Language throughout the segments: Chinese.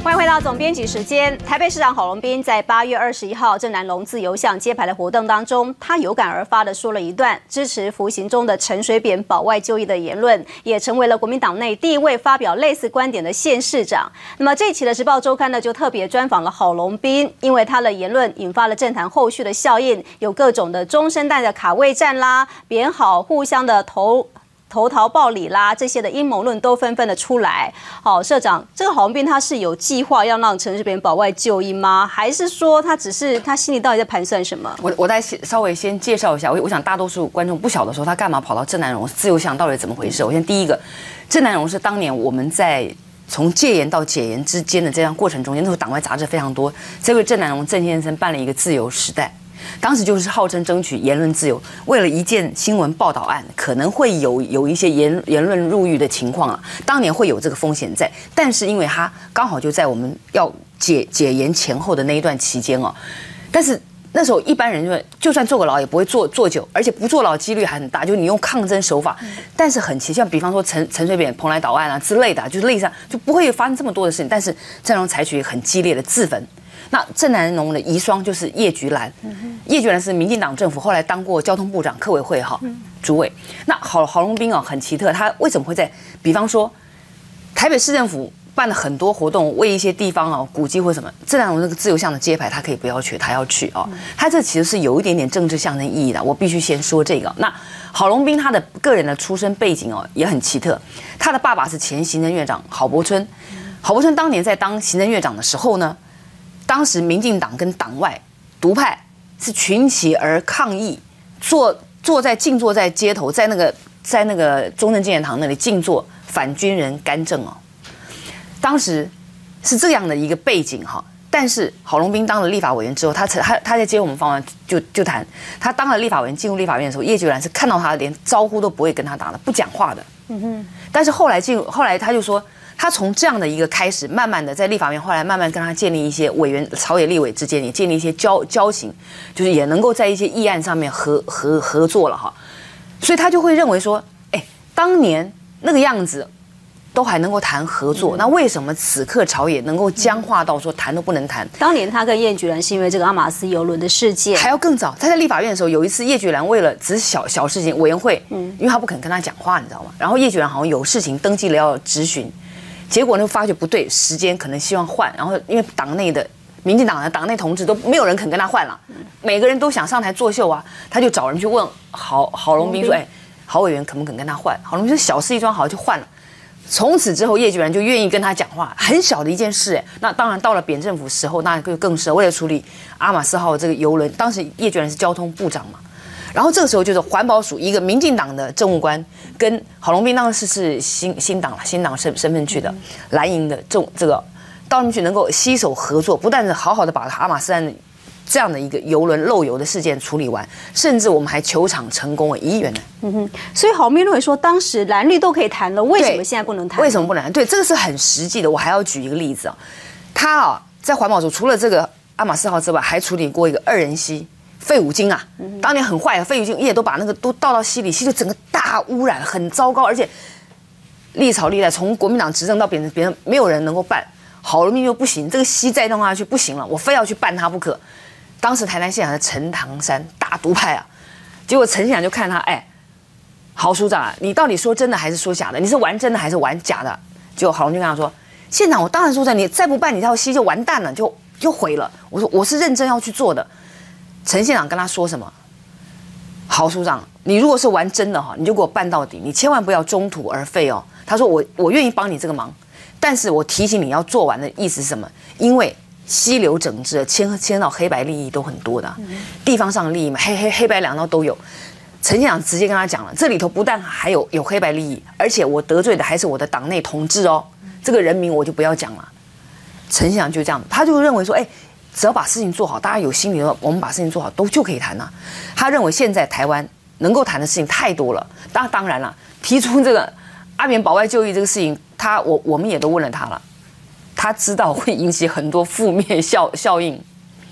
欢迎回到总编辑时间。台北市长郝龙斌在8月21号郑南榕自由巷揭牌的活动当中，他有感而发的说了一段支持服刑中的陈水扁保外就医的言论，也成为了国民党内第一位发表类似观点的县市长。那么这一期的《时报周刊》呢，就特别专访了郝龙斌，因为他的言论引发了政坛后续的效应，有各种的中生代的卡位战啦，扁郝互相的投桃报李啦，这些的阴谋论都纷纷的出来。好，社长，这个郝龙斌他是有计划要让陈水扁保外就医吗？还是说他只是他心里到底在盘算什么？ 我再稍微先介绍一下，我想大多数观众不晓得说他干嘛跑到郑南榕自由巷到底怎么回事。我先第一个，郑南榕是当年我们在从戒严到解严之间的这样过程中间，那时候党外杂志非常多，这位郑南榕郑先生办了一个自由时代。当时就是号称争取言论自由，为了一件新闻报道案，可能会有一些言论入狱的情况啊，当年会有这个风险在，但是因为他刚好就在我们要解严前后的那一段期间哦，但是那时候一般人就算坐个牢也不会坐久，而且不坐牢几率还很大，就是你用抗争手法，但是很奇，像比方说陈水扁蓬莱岛案啊之类的，就是类似就不会发生这么多的事情，但是郑南榕采取很激烈的自焚。那郑南榕的遗孀就是叶菊兰，叶菊兰是民进党政府后来当过交通部长、客委会主委。那郝龙斌很奇特，他为什么会在比方说台北市政府办了很多活动，为一些地方古迹或什么，郑南榕那个自由巷的揭牌，他可以不要去，他要去他这其实是有一点点政治象征意义的，我必须先说这个。那郝龙斌他的个人的出身背景也很奇特，他的爸爸是前行政院长郝柏村，郝柏村当年在当行政院长的时候呢，当时民进党跟党外独派是群起而抗议，静坐在街头，在那个中正纪念堂那里静坐反军人干政当时是这样的一个背景但是郝龙斌当了立法委员之后，他在接我们访问就谈，他当了立法委员进入立法院的时候，叶菊兰是看到他连招呼都不会跟他打的，不讲话的。但是后来他就说，他从这样的一个开始，慢慢的在立法院，后来慢慢跟他建立一些委员、朝野立委之间也建立一些交情，就是也能够在一些议案上面合作了所以他就会认为说，当年那个样子都还能够谈合作，那为什么此刻朝野能够僵化到说谈都不能谈？ 当年他跟叶菊兰是因为这个阿玛斯邮轮的事件， 还要更早。他在立法院的时候，有一次叶菊兰为了只是小事情，委员会，因为他不肯跟他讲话，你知道吗？然后叶菊兰好像有事情登记了要质询。结果呢，发觉不对，时间可能希望换，然后因为党内的民进党的党内同志都没有人肯跟他换了，每个人都想上台作秀他就找人去问郝龙斌说，郝委员肯不肯跟他换？郝龙斌说小事一桩，好就换了。从此之后，叶菊兰就愿意跟他讲话，很小的一件事那当然到了扁政府时候，那就更是为了处理阿玛斯号这个邮轮，当时叶菊兰是交通部长嘛。然后这个时候就是环保署一个民进党的政务官跟郝龙斌当时是新党身份去的蓝营的这个到那边去能够携手合作，不但是好好的把阿玛斯案这样的一个邮轮漏油的事件处理完，甚至我们还求偿成功1亿元呢。 所以郝龙斌认为说，当时蓝绿都可以谈了，为什么现在不能谈？ 为什么不能谈？对，这个是很实际的。我还要举一个例子他在环保署除了这个阿玛斯号之外，还处理过一个2人溪。废五金当年很坏废五金也都把那个都倒到溪里，溪就整个大污染，很糟糕，而且历朝历代从国民党执政到扁政没有人能够办，郝龙斌就不行，这个溪再弄下去不行了，我非要去办它不可。当时台南县长的陈唐山大独派结果陈县长就看他，郝署长你到底说真的还是说假的？你是玩真的还是玩假的？结果郝龙斌跟他说，县长我当然说真的，你再不办你这条溪就完蛋了，就毁了。我说我是认真要去做的。陈县长跟他说什么？郝署长，你如果是玩真的你就给我办到底，你千万不要中途而废他说我愿意帮你这个忙，但是我提醒你要做完的意思是什么？因为溪流整治牵到黑白利益都很多的，地方上的利益嘛，黑白两道都有。陈县长直接跟他讲了，这里头不但还有黑白利益，而且我得罪的还是我的党内同志这个人名我就不要讲了。陈县长就这样，他就认为说，只要把事情做好，大家有心理的，我们把事情做好就可以谈他认为现在台湾能够谈的事情太多了。当然了，提出这个阿扁保外就医这个事情，我们也都问了他了，他知道会引起很多负面效应，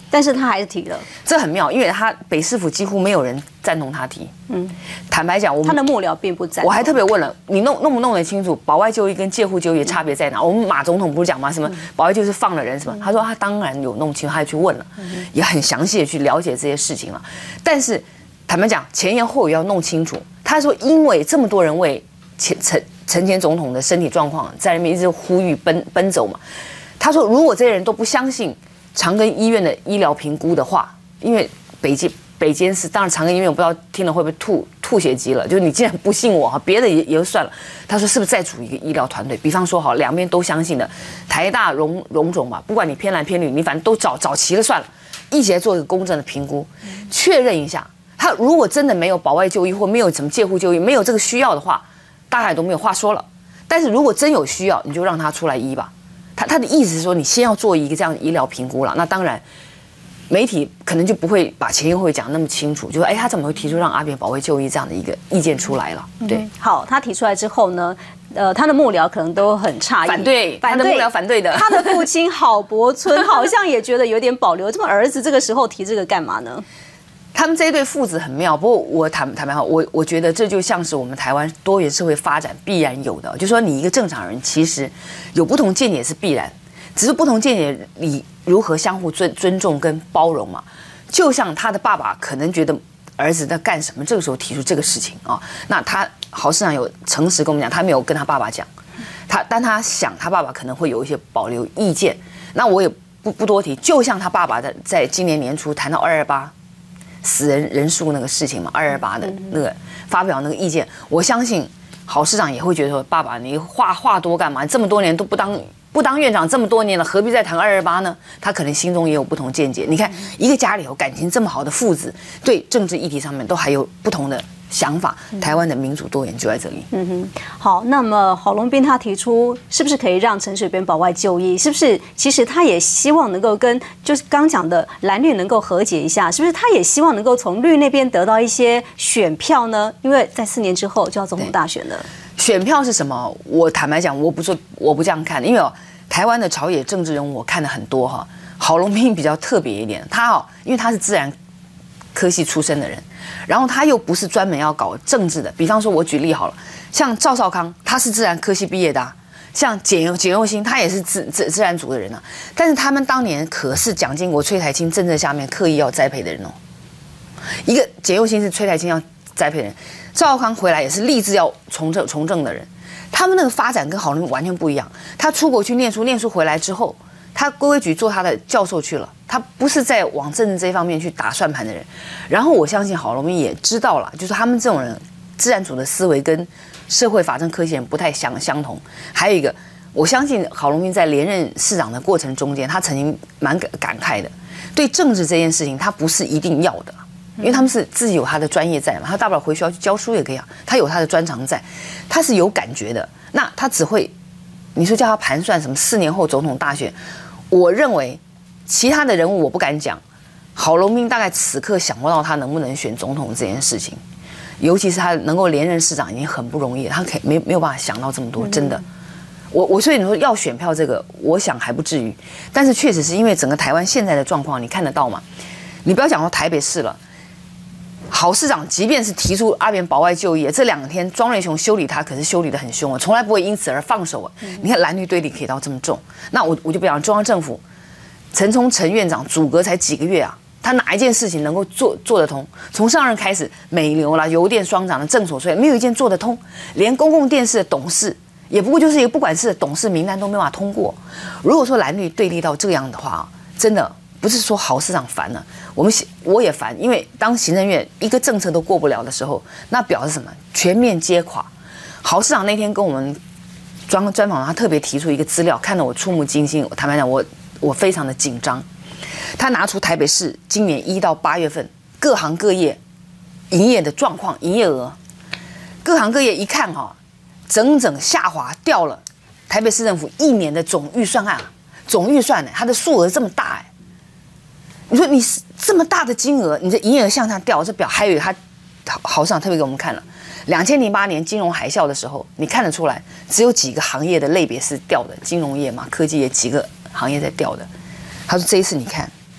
但是他还是提了， 这很妙，因为他北市府几乎没有人赞同他提。坦白讲，他的幕僚并不赞同。 我还特别问了，你弄不弄得清楚保外就医跟借户就医差别在哪？我们马总统不是讲吗？什么保外就是放了人什么？他说他当然有弄清楚，他也去问了，也很详细的去了解这些事情了。但是坦白讲，前言后语要弄清楚。他说，因为这么多人为陈前总统的身体状况在那边一直呼吁奔走嘛。他说，如果这些人都不相信长庚医院的医疗评估的话，因为北监是，当然长庚医院我不知道听了会不会吐血机了，就是你既然不信我哈，别的也就算了。他说是不是再组一个医疗团队？比方说好，两边都相信的，台大荣总吧，不管你偏蓝偏绿，你反正都找齐了算了，一起来做一个公正的评估，确认一下。他如果真的没有保外就医或没有什么借户就医，没有这个需要的话，大家也都没有话说了。但是如果真有需要，你就让他出来医吧。他的意思是说，你先要做一个这样的医疗评估了。那当然，媒体可能就不会把前言后语讲那么清楚，就说他怎么会提出让阿扁保外就医这样的一个意见出来了？对， 好，他提出来之后呢，他的幕僚可能都很诧异， 反对，他的幕僚反对的。 他的父亲郝柏村好像也觉得有点保留，这么儿子这个时候提这个干嘛呢？ 他们这一对父子很妙，不过我坦白好，我觉得这就像是我们台湾多元社会发展必然有的，就是说你一个正常人其实有不同见解是必然，只是不同见解你如何相互尊重跟包容嘛。就像他的爸爸可能觉得儿子在干什么，这个时候提出这个事情啊，那郝市长有诚实跟我们讲，他没有跟他爸爸讲，但他想他爸爸可能会有一些保留意见，那我也不多提。就像他爸爸在今年年初谈到228。死人数那个事情嘛，228的那个发表那个意见，我相信郝市长也会觉得说，爸爸你话多干嘛？这么多年都不当院长这么多年了，何必再谈228呢？他可能心中也有不同见解。你看一个家里头感情这么好的父子，对政治议题上面都还有不同的想法。台湾的民主多元就在这里。 好，那么郝龙斌他提出，是不是可以让陈水扁保外就医？是不是其实他也希望能够跟就是刚讲的蓝绿能够和解一下？是不是他也希望能够从绿那边得到一些选票呢？因为在4年之后就要总统大选了。选票是什么？我坦白讲，我不这样看，因为台湾的朝野政治人物我看了很多哈。郝龙斌比较特别一点，因为他是自然科系出身的人。然后他又不是专门要搞政治的，比方说我举例好了，像赵少康他是自然科系毕业的像简又新他也是自然组的人但是他们当年可是蒋经国、崔台青政策下面刻意要栽培的人一个简又新是崔台青要栽培的人，赵少康回来也是立志要从政的人，他们那个发展跟郝龙斌完全不一样。他出国去念书回来之后，他规矩做他的教授去了，他不是在往政治这方面去打算盘的人。然后我相信郝龙斌也知道了，就是他们这种人，自然组的思维跟社会法政科系人不太相同。还有一个，我相信郝龙斌在连任市长的过程中间，他曾经蛮感慨的，对政治这件事情他不是一定要的，因为他们是自己有他的专业在嘛，他大不了回学校去教书也可以他有他的专长在，他是有感觉的。那他只会，你说叫他盘算什么4年后总统大选？我认为其他的人物我不敢讲，郝龙斌大概此刻想不到他能不能选总统这件事情，尤其是他能够连任市长已经很不容易了，他可以没有办法想到这么多，真的。所以你说要选票这个，我想还不至于，但是确实是因为整个台湾现在的状况，你看得到嘛？你不要讲到台北市了。郝市长即便是提出阿扁保外就医，这2天庄瑞雄修理他，可是修理得很凶从来不会因此而放手你看蓝绿对立可以到这么重，那我就不讲中央政府，陈院长阻隔才几个月他哪一件事情能够做得通？从上任开始，美牛啦、邮电双涨的正所税，没有一件做得通，连公共电视的董事也不过就是一个不管事的董事名单都没办法通过。如果说蓝绿对立到这样的话，真的。不是说郝市长烦了，我也烦，因为当行政院一个政策都过不了的时候，那表示什么？全面接垮。郝市长那天跟我们专访，他特别提出一个资料，看得我触目惊心。坦白讲，我非常的紧张。他拿出台北市今年1到8月份各行各业营业的状况、营业额，各行各业一看整下滑掉了。台北市政府1年的总预算它的数额这么大你说你这么大的金额，你的营业额向下掉，这表还有郝市长特别给我们看了，2008年金融海啸的时候，你看得出来，只有几个行业的类别是掉的，金融业嘛，科技业几个行业在掉的。他说这一次你看，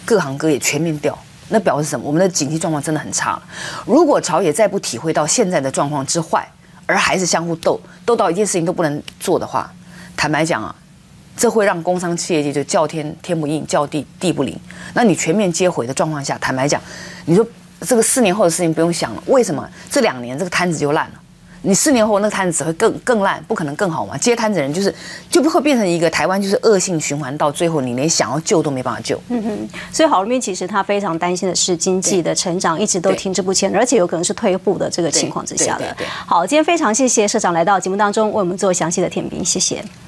各行各业全面掉。那表示什么？我们的经济状况真的很差了。如果朝野再不体会到现在的状况之坏，而还是相互斗到一件事情都不能做的话，坦白讲啊，这会让工商企业界就叫天天不应，叫地地不灵。那你全面接回的状况下，坦白讲，你说这个4年后的事情不用想了，为什么这2年这个摊子就烂了？你4年后那个摊子只会更烂，不可能更好嘛？接摊子的人就会变成一个台湾就是恶性循环，到最后你连想要救都没办法救。 所以郝龙斌其实他非常担心的是经济的成长一直都停滞不前，而且有可能是退步的这个情况之下的。好，今天非常谢谢社长来到节目当中为我们做详细的点评，谢谢。